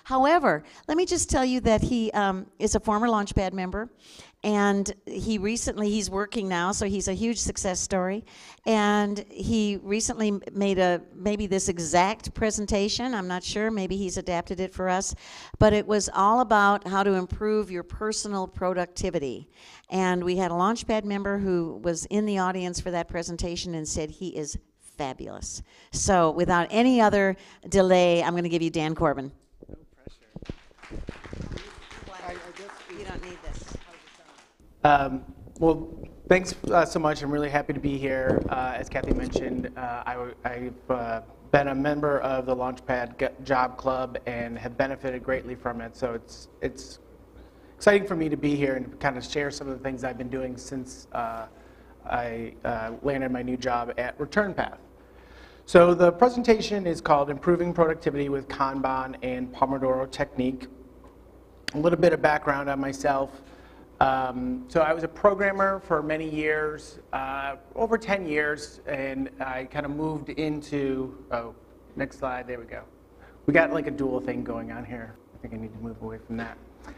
However, let me just tell you that he is a former Launchpad member, and he's working now, so he's a huge success story. And he recently made maybe this exact presentation. I'm not sure, maybe he's adapted it for us, but it was all about how to improve your personal productivity. And we had a Launchpad member who was in the audience for that presentation and said he is fabulous. So without any other delay, I'm going to give you Dan Corbin. No pressure. You don't need this. Well, thanks so much. I'm really happy to be here. As Kathy mentioned, I've been a member of the Launchpad Job Club and have benefited greatly from it. So it's exciting for me to be here and kind of share some of the things I've been doing since I landed my new job at ReturnPath. So the presentation is called Improving Productivity with Kanban and Pomodoro Technique. A little bit of background on myself. So I was a programmer for many years, over 10 years, and I kind of moved into, next slide, there we go. We got like a dual thing going on here. I think I need to move away from that.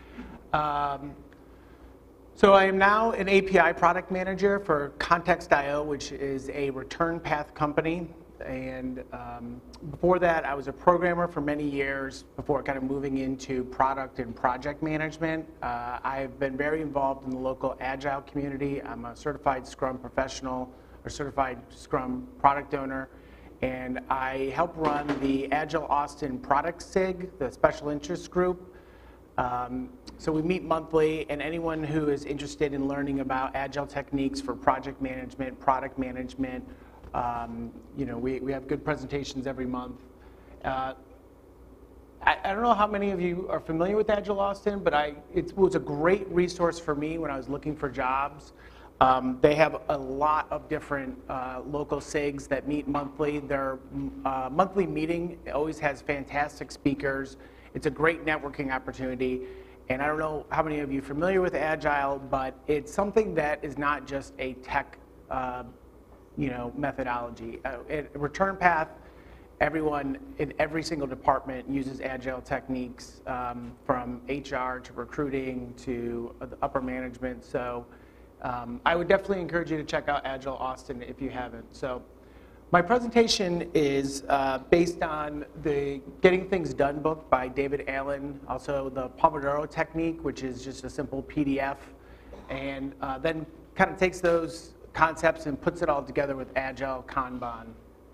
So I am now an API product manager for Context.io, which is a ReturnPath company. And before that, I was a programmer for many years before kind of moving into product and project management. I've been very involved in the local Agile community. I'm a certified Scrum professional or certified Scrum product owner. And I help run the Agile Austin Product SIG, the special interest group. So we meet monthly, and anyone who is interested in learning about Agile techniques for project management, product management, we have good presentations every month. I don't know how many of you are familiar with Agile Austin, but it was a great resource for me when I was looking for jobs. They have a lot of different local SIGs that meet monthly. Their monthly meeting always has fantastic speakers. It's a great networking opportunity. And I don't know how many of you are familiar with Agile, but it's something that is not just a tech methodology. At ReturnPath, everyone in every single department uses Agile techniques, from HR to recruiting to the upper management. So I would definitely encourage you to check out Agile Austin if you haven't. So my presentation is based on the Getting Things Done book by David Allen, also the Pomodoro Technique, which is just a simple PDF, and then kind of takes those concepts and puts it all together with Agile Kanban.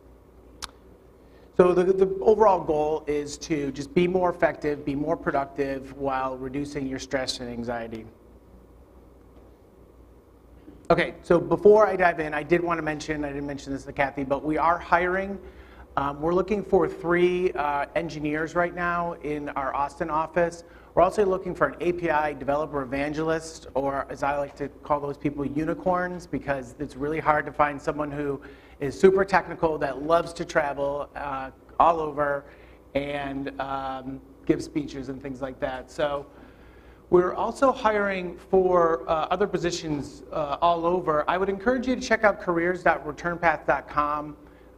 So the overall goal is to just be more effective, be more productive while reducing your stress and anxiety. Okay, so before I dive in, I didn't mention this to Kathy, but we are hiring. We're looking for 3 engineers right now in our Austin office. We're also looking for an API developer evangelist, or as I like to call those people, unicorns, because it's really hard to find someone who is super technical, that loves to travel all over and give speeches and things like that. So we're also hiring for other positions all over. I would encourage you to check out careers.returnpath.com.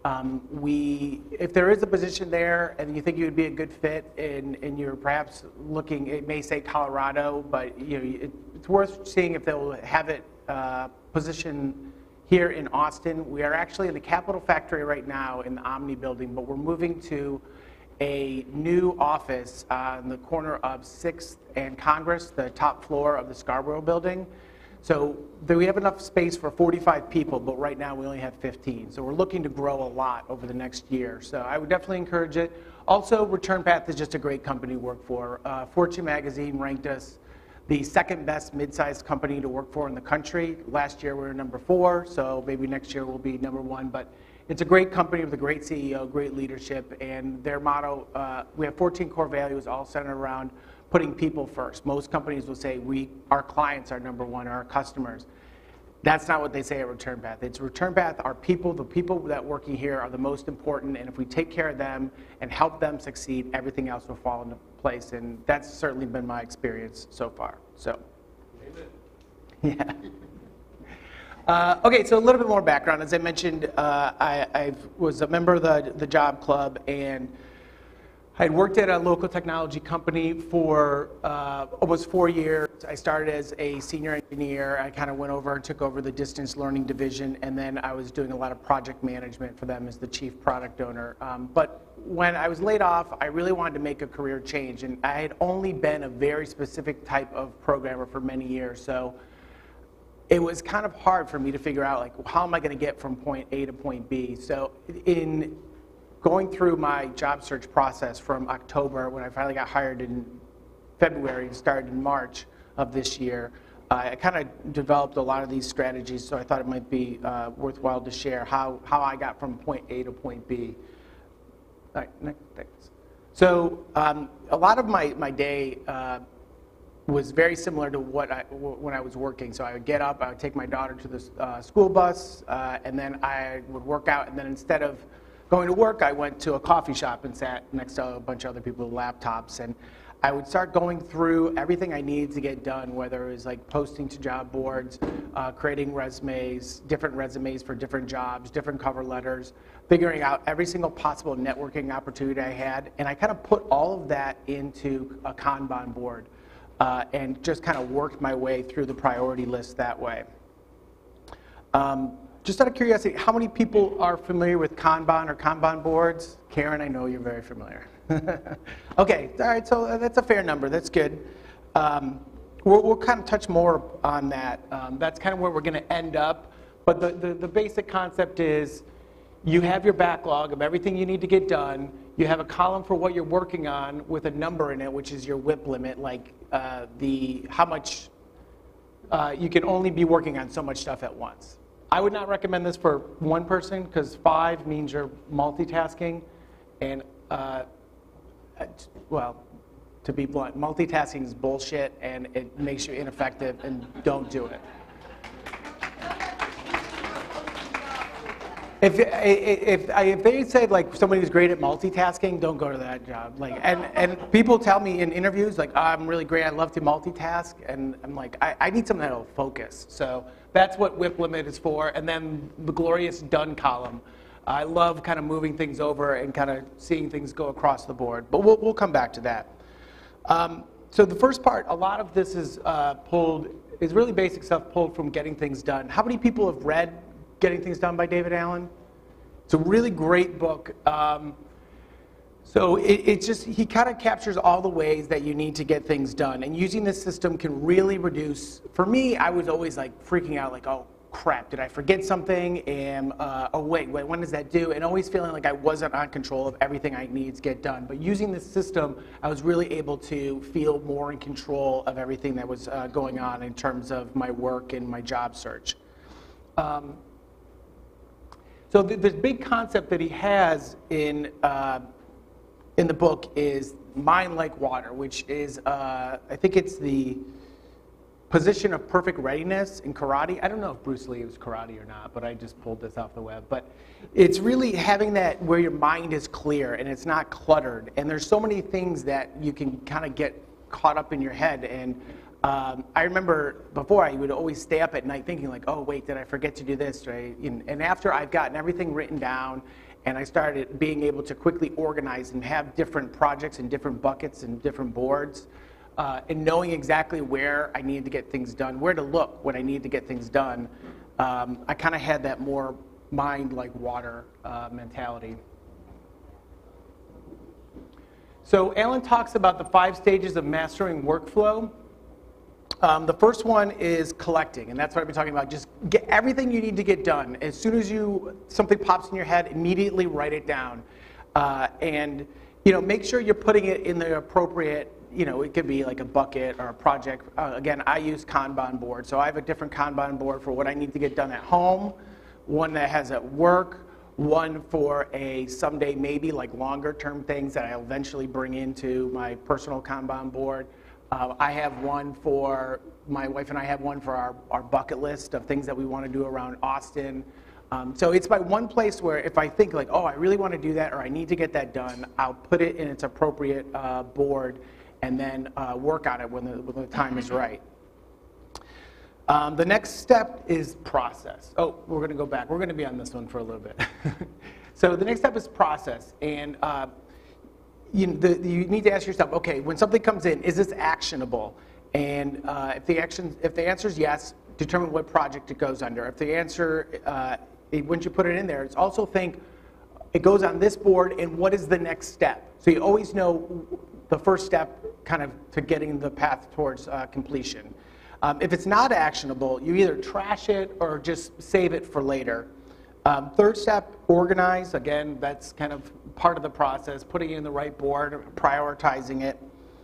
If there is a position there and you think you would be a good fit and you're perhaps looking, it may say Colorado, but it's worth seeing if they'll have it position here in Austin. We are actually in the Capitol Factory right now in the Omni building, but we're moving to a new office on the corner of 6th and Congress, the top floor of the Scarborough building. So we have enough space for 45 people, but right now we only have 15. So we're looking to grow a lot over the next year. So I would definitely encourage it. Also, ReturnPath is just a great company to work for. Fortune magazine ranked us the 2nd best mid-sized company to work for in the country. Last year we were number 4, so maybe next year we'll be number 1. But it's a great company with a great CEO, great leadership, and their motto, we have 14 core values all centered around putting people first. Most companies will say our clients are number 1, or our customers. That's not what they say at ReturnPath. It's ReturnPath, our people, the people that working here are the most important, and if we take care of them and help them succeed, everything else will fall into place, and that's certainly been my experience so far. So, yeah. Okay, so a little bit more background. As I mentioned, I was a member of the Job Club, and I had worked at a local technology company for almost 4 years. I started as a senior engineer. I kind of went over and took over the distance learning division, and then I was doing a lot of project management for them as the chief product owner. But when I was laid off, I really wanted to make a career change, and I had only been a very specific type of programmer for many years. So it was kind of hard for me to figure out, like, how am I going to get from point A to point B? So in going through my job search process from October, when I finally got hired in February and started in March of this year, I kind of developed a lot of these strategies, so I thought it might be worthwhile to share how I got from point A to point B. All right, next, thanks. So a lot of my day was very similar to when I was working. So I would get up, I would take my daughter to the school bus, and then I would work out, and then instead of going to work, I went to a coffee shop and sat next to a bunch of other people with laptops, and I would start going through everything I needed to get done, whether it was like posting to job boards, creating resumes, different resumes for different jobs, different cover letters, figuring out every single possible networking opportunity I had, and I kind of put all of that into a Kanban board and just kind of worked my way through the priority list that way. Just out of curiosity, how many people are familiar with Kanban or Kanban boards? Karen, I know you're very familiar. Okay, all right, so that's a fair number. That's good. We'll kind of touch more on that. That's kind of where we're going to end up. But the basic concept is you have your backlog of everything you need to get done. You have a column for what you're working on with a number in it, which is your WIP limit, like how much you can only be working on so much stuff at once. I would not recommend this for one person because 5 means you're multitasking, and well, to be blunt, multitasking is bullshit and it makes you ineffective, and don't do it. If they said like somebody who's great at multitasking, don't go to that job. Like, and people tell me in interviews like, oh, I'm really great, I love to multitask, and I'm like, I need something that'll focus. So that's what WIP limit is for. And then the glorious done column. I love kind of moving things over and kind of seeing things go across the board. But we'll come back to that. So the first part, a lot of this is really basic stuff pulled from Getting Things Done. How many people have read Getting Things Done by David Allen? It's a really great book. So he kind of captures all the ways that you need to get things done. And using this system can really reduce, for me, I was always like freaking out, like, oh crap, did I forget something? Oh wait, when does that due? And always feeling like I wasn't on control of everything I needed to get done. But using this system, I was really able to feel more in control of everything that was going on in terms of my work and my job search. So the big concept that he has in the book is mind like water, which is, I think it's the position of perfect readiness in karate. I don't know if Bruce Lee was karate or not, but I just pulled this off the web. But it's really having that where your mind is clear and it's not cluttered. And there's so many things that you can kind of get caught up in your head. And I remember before I would always stay up at night thinking like, oh wait, did I forget to do this? Right? And after I've gotten everything written down and I started being able to quickly organize and have different projects in different buckets and different boards, and knowing exactly where I needed to get things done, where to look when I needed to get things done, I kind of had that more mind like water mentality. So Alan talks about the 5 stages of mastering workflow. The first one is collecting, and that's what I've been talking about. Just get everything you need to get done. As soon as something pops in your head, immediately write it down. And make sure you're putting it in the appropriate, it could be like a bucket or a project. Again, I use Kanban board, so I have a different Kanban board for what I need to get done at home, one that has at work, one for a someday maybe like longer term things that I'll eventually bring into my personal Kanban board. I have one for, my wife and I have one for our bucket list of things that we want to do around Austin. So it's my one place where if I think like, oh, I really want to do that or I need to get that done, I'll put it in its appropriate board and then work on it when the time is right. The next step is process. Oh, we're going to go back. We're going to be on this one for a little bit. So the next step is process. And you need to ask yourself, okay, when something comes in, is this actionable? And if the answer is yes, determine what project it goes under. If the answer, once you put it in there, it's also think, it goes on this board, and what is the next step? So you always know the first step kind of to getting the path towards completion. If it's not actionable, you either trash it or just save it for later. Third step, organize. Again, that's kind of part of the process, putting it in the right board, prioritizing it.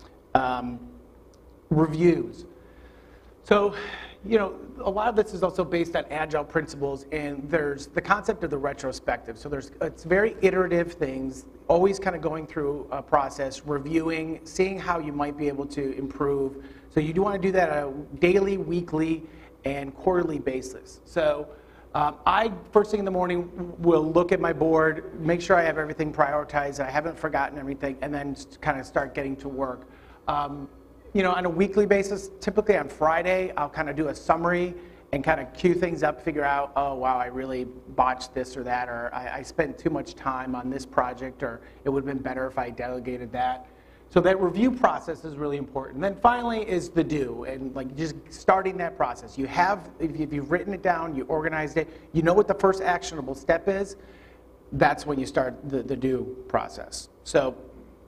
Reviews. So, a lot of this is also based on agile principles, and there's the concept of the retrospective. So it's very iterative things, always kind of going through a process, reviewing, seeing how you might be able to improve. So you do want to do that on a daily, weekly, and quarterly basis. So I, first thing in the morning, will look at my board, make sure I have everything prioritized, I haven't forgotten everything, and then kind of start getting to work. On a weekly basis, typically on Friday, I'll kind of do a summary and kind of cue things up, figure out, oh, wow, I really botched this or that, or I spent too much time on this project, or it would have been better if I delegated that. So that review process is really important. And then finally is the do, and like just starting that process. You have, if you've written it down, you organized it, you know what the first actionable step is, that's when you start the do process. So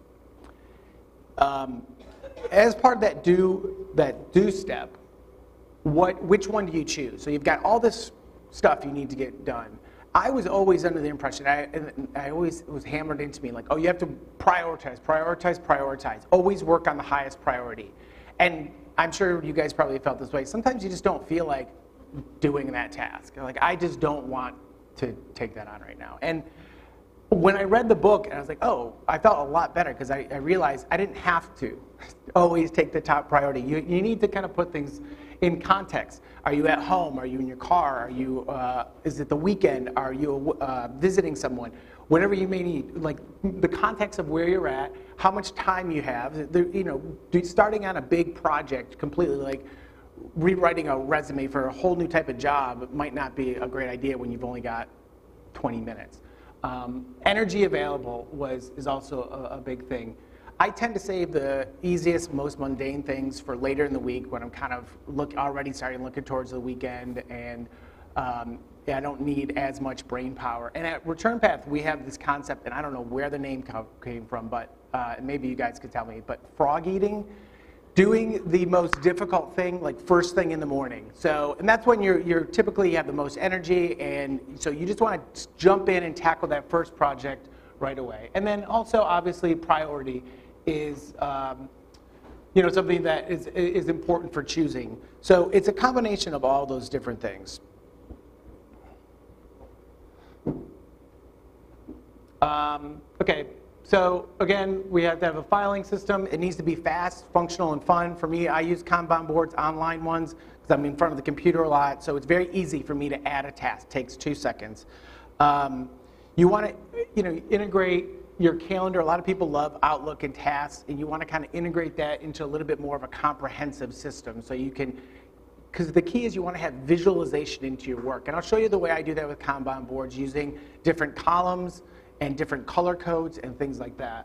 as part of that do step, which one do you choose? So you've got all this stuff you need to get done. I was always under the impression, I always was hammered into me, like, oh, you have to prioritize, prioritize, prioritize. Always work on the highest priority. And I'm sure you guys probably felt this way. Sometimes you just don't feel like doing that task. Like, I just don't want to take that on right now. And when I read the book, and I was like, oh, I felt a lot better, because I realized I didn't have to always take the top priority. You need to kind of put things in context. Are you at home? Are you in your car? Are you? Is it the weekend? Are you visiting someone? Whatever you may need, like the context of where you're at, how much time you have. Starting on a big project completely, like rewriting a resume for a whole new type of job, might not be a great idea when you've only got 20 minutes. Energy available is also a big thing. I tend to save the easiest, most mundane things for later in the week when I'm kind of already starting looking towards the weekend, and I don't need as much brain power. And at Return Path, we have this concept, and I don't know where the name came from, but maybe you guys could tell me, but frog eating, doing the most difficult thing like first thing in the morning. So, and that's when you're typically have the most energy, and so you just want to jump in and tackle that first project right away. And then also, obviously, priority is something that is important for choosing. So it's a combination of all those different things. Okay, so again, we have to have a filing system. It needs to be fast, functional, and fun. For me, I use Kanban boards, online ones, because I'm in front of the computer a lot, so it's very easy for me to add a task. It takes 2 seconds. You want to integrate your calendar. A lot of people love Outlook and tasks, and you want to kind of integrate that into a little bit more of a comprehensive system, so you can, because the key is you want to have visualization into your work. And I'll show you the way I do that with Kanban boards, using different columns and different color codes and things like that.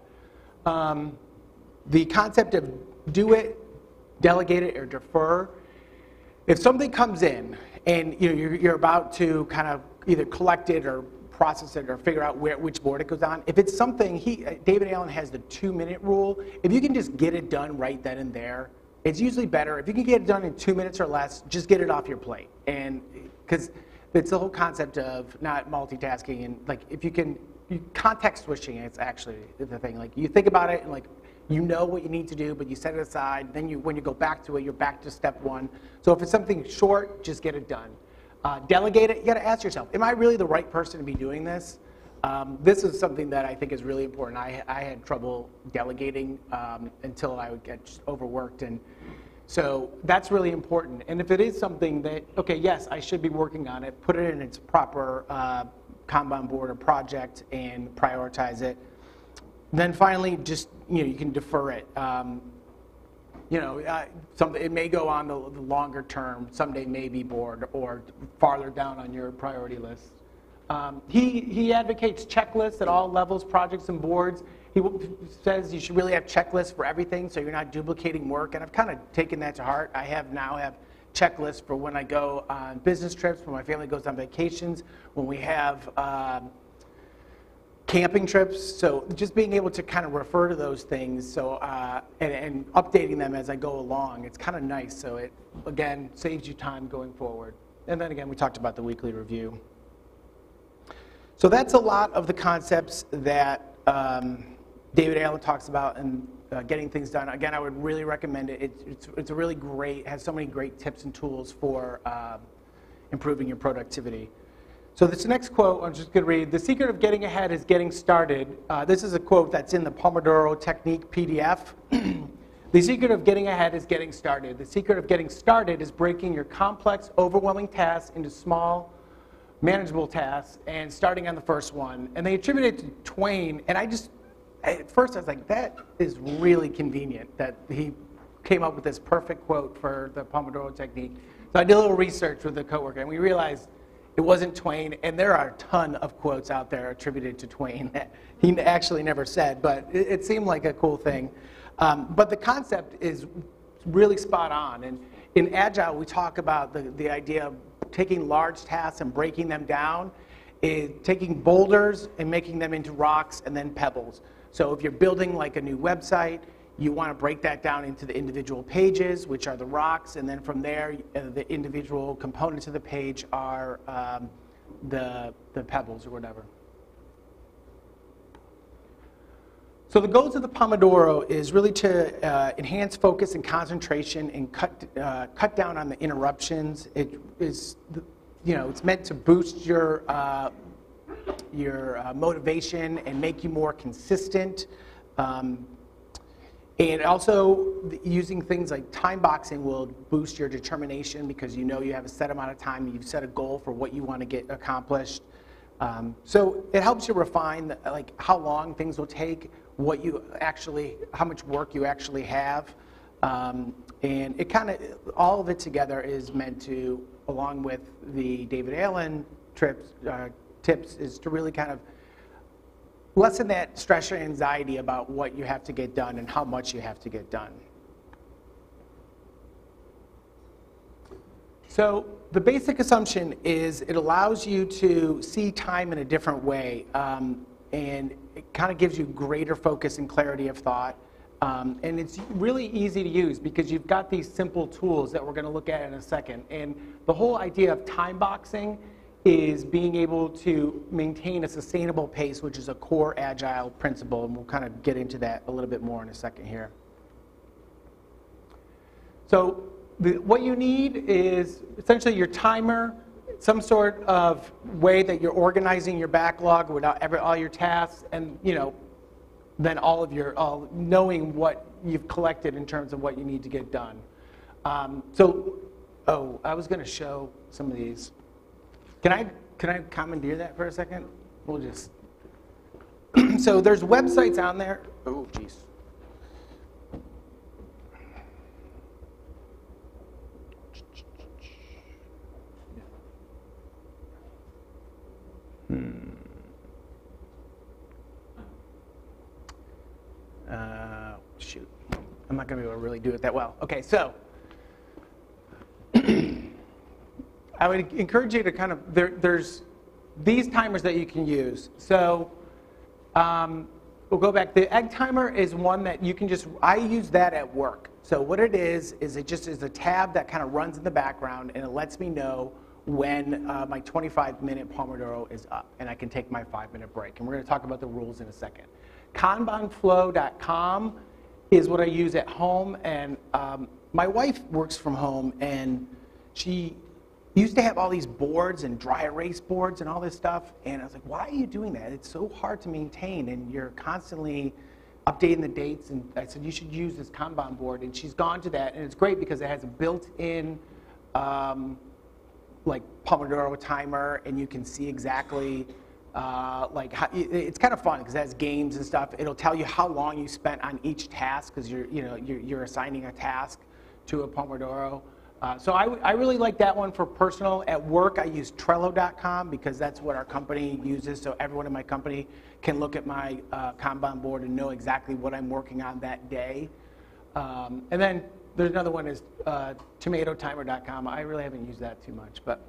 The concept of do it, delegate it, or defer. If something comes in and you're about to kind of either collect it or process it or figure out which board it goes on. If it's something, David Allen has the 2-minute rule. If you can just get it done right then and there, it's usually better. If you can get it done in 2 minutes or less, just get it off your plate. And because it's the whole concept of not multitasking, and like if you can, context switching, it's actually the thing. Like you think about it and like you know what you need to do, but you set it aside. Then when you go back to it, you're back to step one. So if it's something short, just get it done. Delegate it. You got to ask yourself, am I really the right person to be doing this? This is something that I think is really important. I had trouble delegating until I would get overworked, and so that's really important. And if it is something that, okay, yes, I should be working on it, put it in its proper Kanban board or project and prioritize it. Then finally, just you can defer it. It may go on the longer term. Someday may be board or farther down on your priority list. He advocates checklists at all levels, projects and boards, says you should really have checklists for everything so you're not duplicating work, and I've kind of taken that to heart. I now have checklists for when I go on business trips, when my family goes on vacations, when we have camping trips. So just being able to kind of refer to those things, so and updating them as I go along, it's kind of nice. So it, again, saves you time going forward. And then again, we talked about the weekly review. So that's a lot of the concepts that David Allen talks about and getting things done. Again, I would really recommend it. It's a really great, has so many great tips and tools for improving your productivity. So this next quote, I'm just going to read. The secret of getting ahead is getting started. This is a quote that's in the Pomodoro Technique PDF. The secret of getting ahead is getting started. The secret of getting started is breaking your complex, overwhelming tasks into small, manageable tasks and starting on the first one. And they attribute it to Twain, and at first I was like, that is really convenient that he came up with this perfect quote for the Pomodoro Technique. So I did a little research with a coworker, and we realized it wasn't Twain, and there are a ton of quotes out there attributed to Twain that he actually never said, but it seemed like a cool thing. But the concept is really spot on, and in Agile we talk about the idea of taking large tasks and breaking them down, taking boulders and making them into rocks and then pebbles. So if you're building like a new website, you want to break that down into the individual pages, which are the rocks, and then from there, the individual components of the page are the pebbles or whatever. So the goals of the Pomodoro is really to enhance focus and concentration and cut down on the interruptions. It is, it's meant to boost your motivation and make you more consistent. And also, using things like time boxing will boost your determination because you know you have a set amount of time, you've set a goal for what you want to get accomplished. So it helps you refine how long things will take, how much work you actually have. And it all of it together is meant to, along with the David Allen tips, is to really kind of lessen that stress or anxiety about what you have to get done and how much you have to get done. So the basic assumption is it allows you to see time in a different way, and it kind of gives you greater focus and clarity of thought. And it's really easy to use because you've got these simple tools that we're going to look at in a second. And the whole idea of time boxing is being able to maintain a sustainable pace, which is a core Agile principle, and we'll kind of get into that a little bit more in a second here. So what you need is essentially your timer, some sort of way that you're organizing your backlog without all your tasks, and then all knowing what you've collected in terms of what you need to get done. I was going to show some of these. Can I commandeer that for a second? We'll just. So there's websites on there. Oh, geez. Shoot. I'm not going to be able to really do it that well. Okay, so. I would encourage you to kind of, there's these timers that you can use. So we'll go back. The egg timer is one that you can I use that at work. So what it is it just is a tab that kind of runs in the background, and it lets me know when my 25-minute Pomodoro is up, and I can take my 5-minute break. And we're going to talk about the rules in a second. Kanbanflow.com is what I use at home, and my wife works from home, and she used to have all these boards and dry erase boards and all this stuff, and I was like, why are you doing that? It's so hard to maintain, and you're constantly updating the dates, and I said, you should use this Kanban board, and she's gone to that, and it's great because it has a built-in Pomodoro timer, and you can see exactly it's kind of fun because it has games and stuff. It'll tell you how long you spent on each task because you're assigning a task to a Pomodoro. So I really like that one for personal. At work, I use Trello.com because that's what our company uses. So everyone in my company can look at my Kanban board and know exactly what I'm working on that day. And then there's another one is TomatoTimer.com. I really haven't used that too much, but.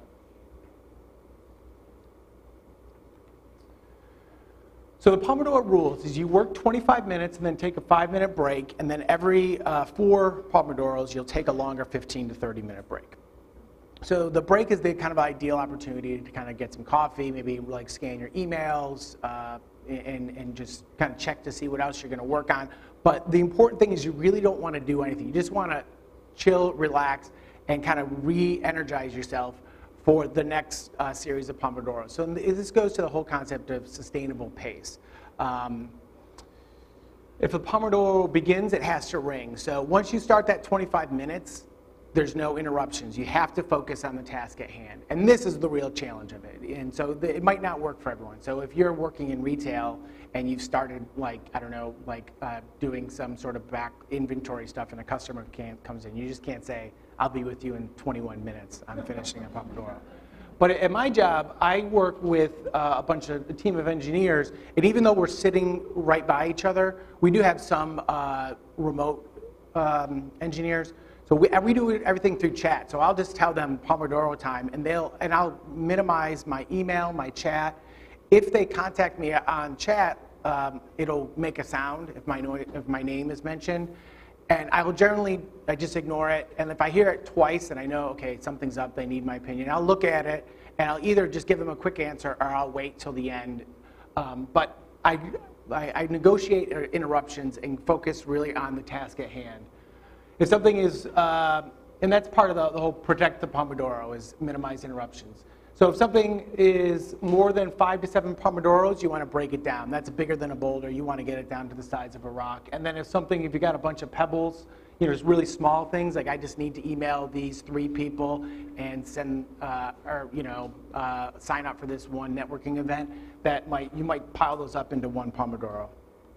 So the Pomodoro rules is you work 25 minutes and then take a 5-minute break, and then every 4 Pomodoros, you'll take a longer 15 to 30-minute break. So the break is the kind of ideal opportunity to kind of get some coffee, maybe like scan your emails, and just kind of check to see what else you're going to work on. But the important thing is you really don't want to do anything. You just want to chill, relax, and kind of re-energize yourself for the next series of Pomodoro. So this goes to the whole concept of sustainable pace. If a Pomodoro begins, it has to ring. So once you start that 25 minutes, there's no interruptions. You have to focus on the task at hand. And this is the real challenge of it. And so it might not work for everyone. So if you're working in retail and you've started, like, I don't know, like doing some sort of back inventory stuff and a customer comes in, you just can't say, I'll be with you in 21 minutes. I'm finishing a Pomodoro. But at my job, I work with a team of engineers, and even though we're sitting right by each other, we do have some remote engineers. So we do everything through chat. So I'll just tell them Pomodoro time, and I'll minimize my email, my chat. If they contact me on chat, it'll make a sound if my name is mentioned. And I just ignore it. And if I hear it twice and I know, okay, something's up, they need my opinion, I'll look at it and I'll either just give them a quick answer or I'll wait till the end. But I negotiate interruptions and focus really on the task at hand. If something is, and that's part of the whole protect the Pomodoro, is minimize interruptions. So if something is more than 5 to 7 Pomodoros, you want to break it down. That's bigger than a boulder. You want to get it down to the size of a rock. And then if you got a bunch of pebbles, there's really small things, like I just need to email these 3 people and send, sign up for this one networking event, you might pile those up into one Pomodoro.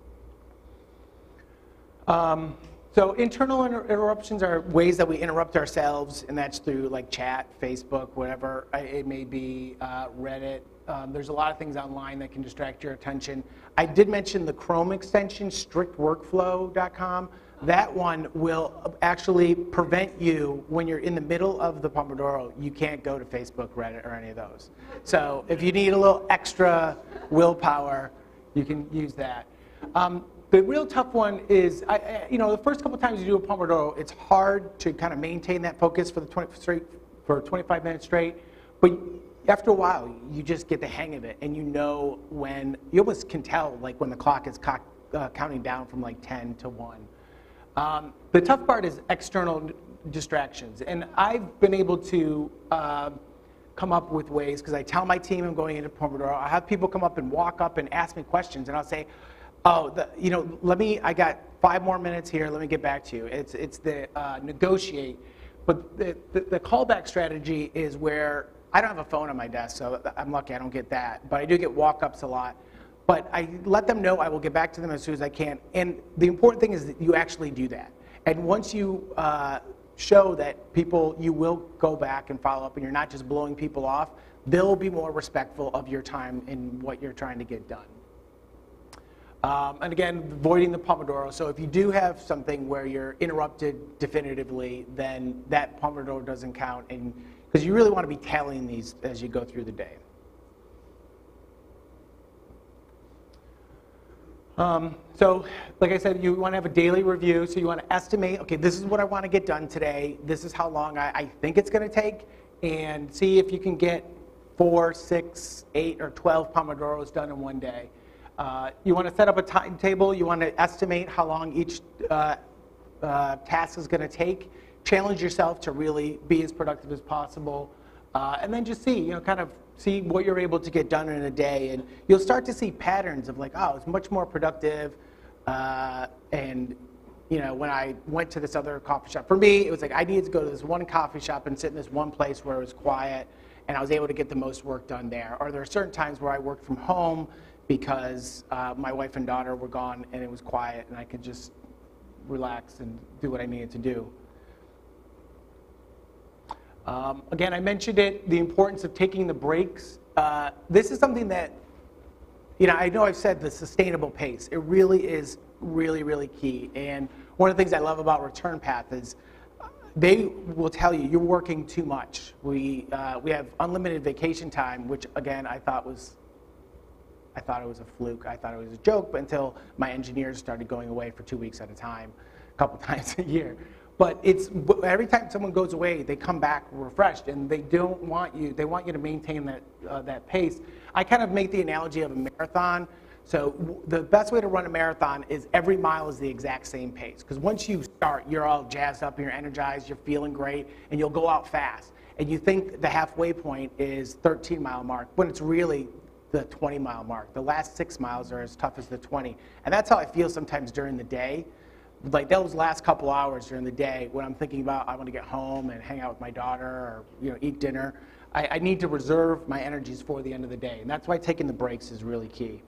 So internal interruptions are ways that we interrupt ourselves, and that's through like chat, Facebook, whatever it may be, Reddit. There's a lot of things online that can distract your attention. I did mention the Chrome extension, strictworkflow.com. That one will actually prevent you, when you're in the middle of the Pomodoro, you can't go to Facebook, Reddit, or any of those. So if you need a little extra willpower, you can use that. The real tough one is, the first couple times you do a Pomodoro, it's hard to kind of maintain that focus for 25 minutes straight. But after a while, you just get the hang of it, and you know when, you almost can tell like when the clock is counting down from like 10 to 1. The tough part is external distractions, and I've been able to come up with ways, because I tell my team I'm going into Pomodoro. I have people come up and walk up and ask me questions, and I'll say, I got 5 more minutes here, let me get back to you. It's the negotiate. But the callback strategy is where I don't have a phone on my desk, so I'm lucky I don't get that. But I do get walk-ups a lot. But I let them know I will get back to them as soon as I can. And the important thing is that you actually do that. And once you show that you will go back and follow up, and you're not just blowing people off, they'll be more respectful of your time and what you're trying to get done. And again, avoiding the Pomodoro. So if you do have something where you're interrupted definitively, then that Pomodoro doesn't count, and because you really want to be tallying these as you go through the day. So like I said, you want to have a daily review. So you want to estimate, okay, this is what I want to get done today. This is how long I think it's going to take, and see if you can get 4, 6, 8, or 12 Pomodoros done in one day. You want to set up a timetable. You want to estimate how long each task is going to take. Challenge yourself to really be as productive as possible. And then just see, kind of see what you're able to get done in a day. And you'll start to see patterns of like, oh, it's much more productive. And when I went to this other coffee shop, for me, it was like I needed to go to this one coffee shop and sit in this one place where it was quiet, and I was able to get the most work done there. Or there are certain times where I worked from home because my wife and daughter were gone and it was quiet, and I could just relax and do what I needed to do. Again, I mentioned it, the importance of taking the breaks. This is something that, I know I've said the sustainable pace. It really is really, really key. And one of the things I love about Return Path is they will tell you you're working too much. We have unlimited vacation time, which again I thought it was a fluke. I thought it was a joke, but until my engineers started going away for 2 weeks at a time, a couple times a year. But every time someone goes away, they come back refreshed, and they want you to maintain that pace. I kind of make the analogy of a marathon. So the best way to run a marathon is every mile is the exact same pace. Because once you start, you're all jazzed up, you're energized, you're feeling great, and you'll go out fast. And you think the halfway point is 13-mile mark, when it's really the 20-mile mark. The last 6 miles are as tough as the 20. And that's how I feel sometimes during the day. Like those last couple hours during the day when I'm thinking about I want to get home and hang out with my daughter or eat dinner, I need to reserve my energies for the end of the day. And that's why taking the breaks is really key.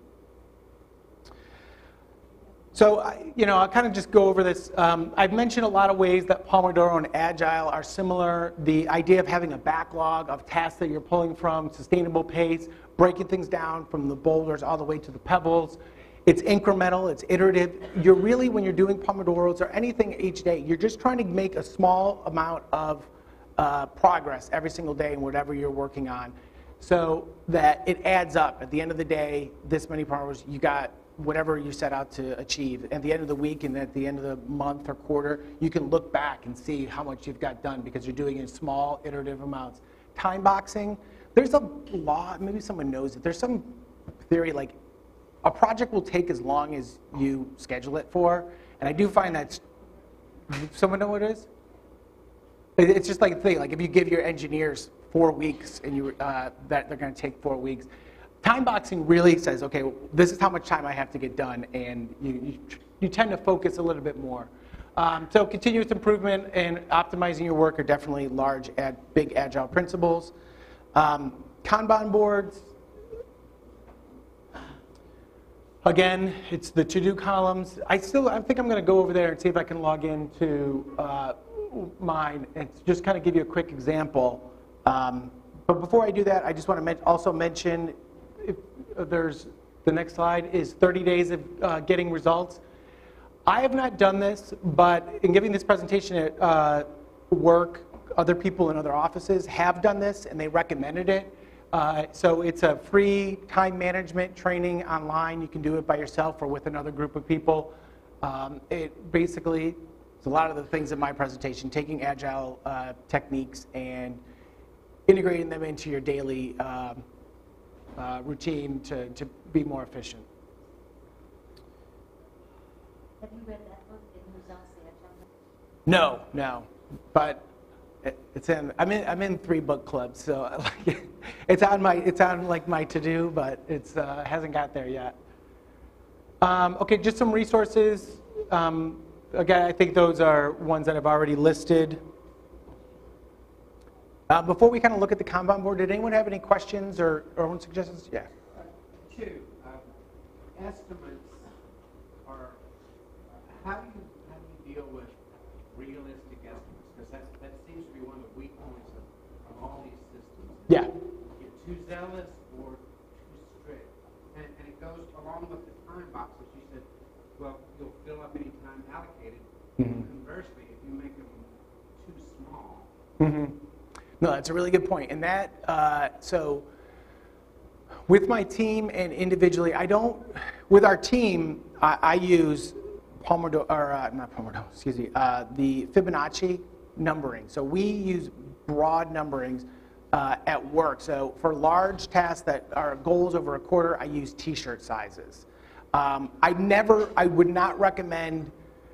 So, I'll kind of just go over this. I've mentioned a lot of ways that Pomodoro and Agile are similar. The idea of having a backlog of tasks that you're pulling from, sustainable pace, breaking things down from the boulders all the way to the pebbles. It's incremental, it's iterative. You're really, when you're doing Pomodoros or anything each day, you're just trying to make a small amount of progress every single day in whatever you're working on so that it adds up. At the end of the day, this many Pomodoros, you got whatever you set out to achieve. At the end of the week and at the end of the month or quarter, you can look back and see how much you've got done because you're doing it in small, iterative amounts. Time boxing, there's a law, maybe someone knows it. There's some theory like a project will take as long as you schedule it for. And I do find that, someone know what it is? It's just like a thing, like if you give your engineers 4 weeks and that they're gonna take 4 weeks, time boxing really says, okay, this is how much time I have to get done, and you tend to focus a little bit more. So continuous improvement and optimizing your work are definitely big agile principles. Kanban boards, again, it's the to-do columns. I think I'm going to go over there and see if I can log into mine and just kind of give you a quick example. But before I do that, I just want to also mention, the next slide is 30 days of getting results. I have not done this, but in giving this presentation at work, other people in other offices have done this, and they recommended it. So it's a free time management training online. You can do it by yourself or with another group of people. It basically, it's a lot of the things in my presentation, taking agile techniques and integrating them into your daily routine to be more efficient. Have you read that book, In Results, the Agile? No, but I'm in 3 book clubs, so it's on like my to-do, but it's hasn't got there yet. Okay, just some resources. Again, I think those are ones that I've already listed. Before we kind of look at the Kanban board, did anyone have any questions or suggestions? Yeah. Two, estimates are, how do you deal with realistic estimates? Because that seems to be one of the weak points of all these systems. Yeah. You're too zealous or too strict. And it goes along with the time boxes. You said, well, you'll fill up any time allocated. Mm-hmm. Conversely, if you make them too small. Mm-hmm. No, that's a really good point. And that, so with my team and individually, with our team, I use Pomodoro, or not Pomodoro, excuse me, the Fibonacci numbering. So we use broad numberings at work. So for large tasks that are goals over a quarter, I use t-shirt sizes. I would not recommend,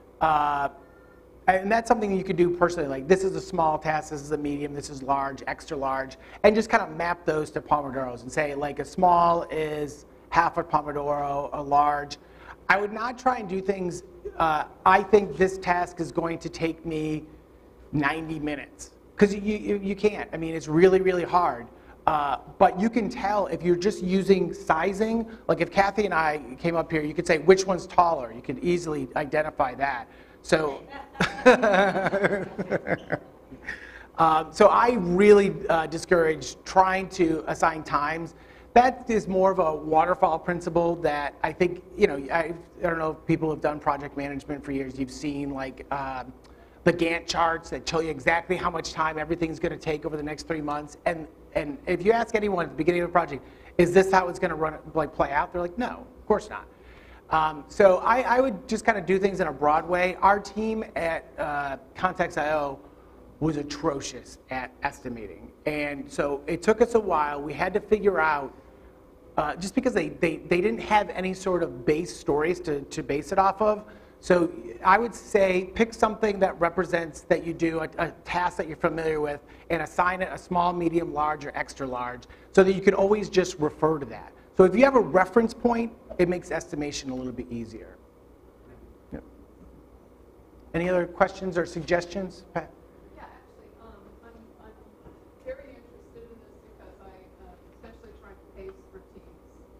and that's something you could do personally, like this is a small task, this is a medium, this is large, extra large, and just kind of map those to Pomodoros and say like a small is half a Pomodoro, a large. I would not try and do things, I think this task is going to take me 90 minutes, because you can't. I mean, it's really, really hard. But you can tell if you're just using sizing, like if Kathy and I came up here, you could say which one's taller. You could easily identify that. So, So I really discourage trying to assign times. That is more of a waterfall principle that I think, I don't know if people have done project management for years. You've seen like the Gantt charts that show you exactly how much time everything's going to take over the next 3 months. And if you ask anyone at the beginning of a project, is this how it's going to play out? They're like, no, of course not. So I would just kind of do things in a broad way. Our team at Context.io was atrocious at estimating. And so it took us a while. We had to figure out, just because they didn't have any sort of base stories to base it off of. So I would say pick something that represents that you do, a task that you're familiar with, and assign it a small, medium, large, or extra large, so that you can always just refer to that. So if you have a reference point, it makes estimation a little bit easier. Yep. Any other questions or suggestions, Pat? Yeah, actually, I'm very interested in this because I, especially trying to pace for teams,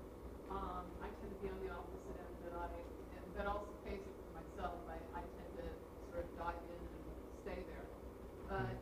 I tend to be on the opposite end, that also pacing for myself, I tend to sort of dive in and stay there. But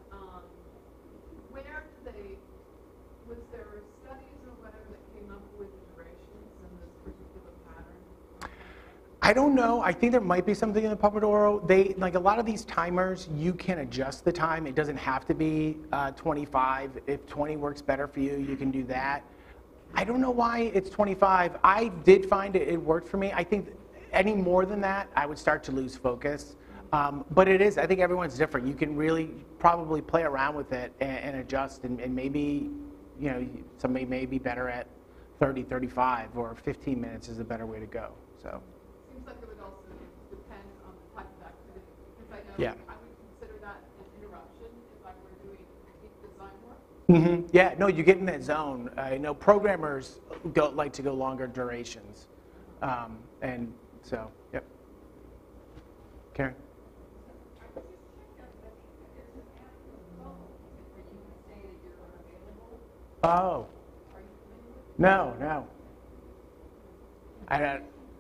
where do they, was there studies or whatever that came up with the durations in this particular pattern? I don't know. I think there might be something in the Pomodoro. Like a lot of these timers, you can adjust the time. It doesn't have to be 25. If 20 works better for you, you can do that. I don't know why it's 25. I did find it worked for me. I think any more than that, I would start to lose focus. But it is, I think everyone's different. You can really probably play around with it and adjust, and maybe, somebody may be better at 30, 35, or 15 minutes is a better way to go. So. Seems like it would also depend on the type of activity, because I know Yeah. I would consider that an interruption if I were doing deep design work. Mm-hmm. Yeah, no, you get in that zone. I know programmers like to go longer durations. And so, yep. Karen? Oh. No. I don't.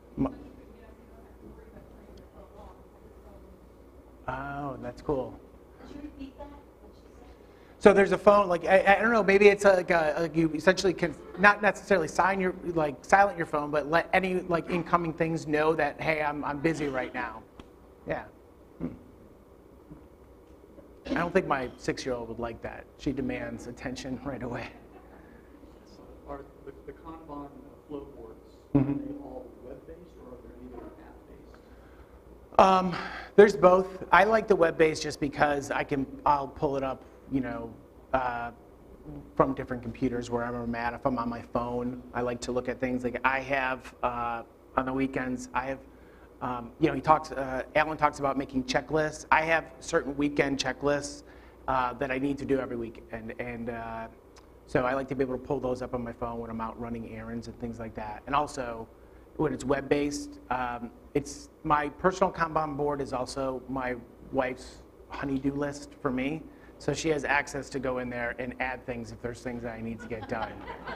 Oh, that's cool. So there's a phone, like, I don't know, maybe it's like you essentially can not necessarily silent your phone, but let any incoming things know that, hey, I'm busy right now. Yeah. I don't think my 6-year-old would like that. She demands attention right away. Are the Kanban flow boards, Mm-hmm. are they all web-based or are there either app-based? There's both. I like the web-based just because I'll pull it up, from different computers wherever I'm at. If I'm on my phone, I like to look at things. Like I have, on the weekends, I have, Alan talks about making checklists. I have certain weekend checklists that I need to do every week. And so I like to be able to pull those up on my phone when I'm out running errands and things like that. And also, when it's web-based, it's my personal Kanban board is also my wife's honey-do list for me. So she has access to go in there and add things if there's things that I need to get done.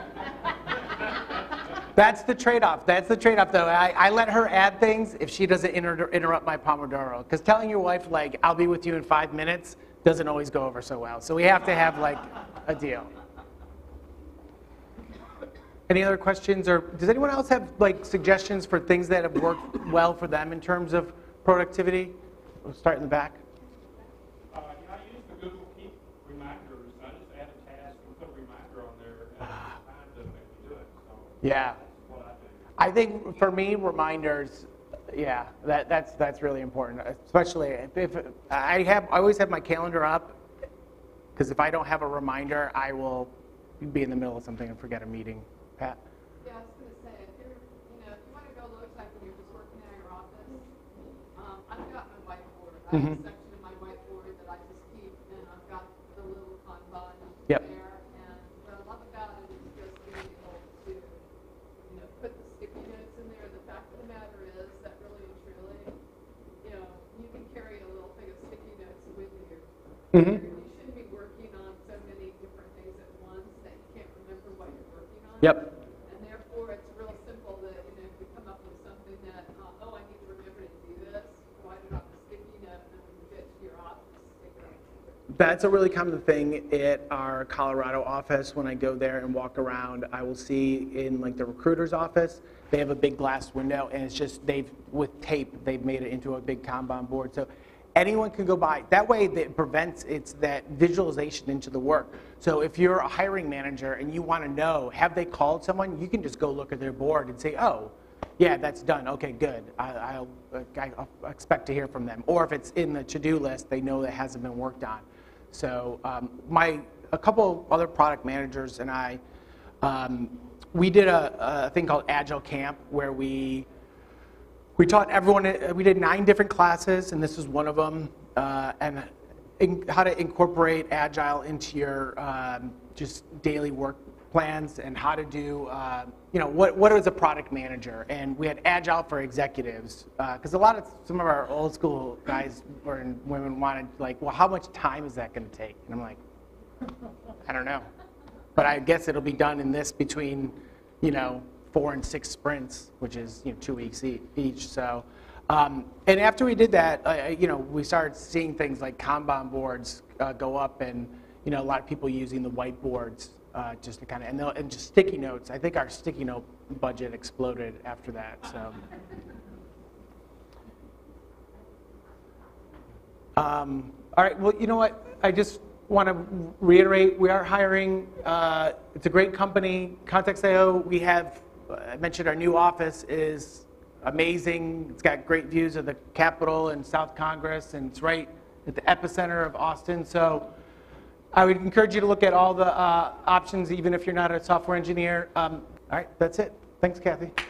That's the trade-off. Though. I let her add things if she doesn't interrupt my Pomodoro. Because telling your wife, I'll be with you in 5 minutes, doesn't always go over so well. So we have to have, a deal. Any other questions? Or does anyone else have, suggestions for things that have worked well for them in terms of productivity? We'll start in the back. I use the Google Keep reminders. I just add a task and put a reminder on there and time to make me do it. So Yeah. that's what I do. I think for me, reminders, yeah, that's really important. Especially if I always have my calendar up, because if I don't have a reminder, I will be in the middle of something and forget a meeting. Pat? Yeah, I was going to say, if you want to go low tech and you're just working out of your office, I've got my whiteboard. I have a section of my whiteboard that I just keep, and I've got the little Kanban Yep. there. And what I love about it is just being able to, put the sticky notes in there. The fact of the matter is that really and truly, you can carry a little thing of sticky notes with you. Mm-hmm. You shouldn't be working on so many different things at once that you can't remember what you're working on. Yep. And therefore, it's real simple that, if we come up with something that, I need to remember to do this, write it on a sticky note, and then when you get to your office, stick it on. That's a really common thing at our Colorado office. When I go there and walk around, I will see in like the recruiter's office, they have a big glass window, and it's just with tape, they've made it into a big Kanban board. So anyone can go by. That way, it prevents that visualization into the work. So if you're a hiring manager and you want to know, have they called someone, you can just go look at their board and say, oh, yeah, that's done. Okay, good. I'll expect to hear from them. Or if it's in the to-do list, they know that hasn't been worked on. So a couple other product managers and I, we did a thing called Agile Camp where we taught everyone, we did 9 different classes, and this was one of them, and how to incorporate Agile into your just daily work plans and how to do, what is a product manager? And we had Agile for executives, because some of our old school guys and women wanted like, well, how much time is that going to take? And I'm like, I don't know. But I guess it'll be done in this between, 4 and 6 sprints, which is 2 weeks each. So, and after we did that, we started seeing things like Kanban boards go up, and a lot of people using the whiteboards just to kind of and just sticky notes. I think our sticky note budget exploded after that. So. All right. Well, you know what? I just want to reiterate, we are hiring. It's a great company, Context.io. We have, I mentioned our new office is amazing. It's got great views of the Capitol and South Congress, and it's right at the epicenter of Austin. So I would encourage you to look at all the options, even if you're not a software engineer. All right, that's it. Thanks, Kathy.